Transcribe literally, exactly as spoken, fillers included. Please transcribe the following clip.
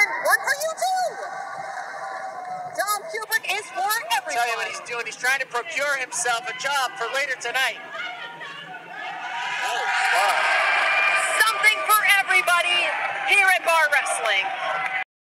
work for you too. Tom Kubrick is for everybody. Tell you what he's doing. He's trying to procure himself a job for later tonight. Oh, wow.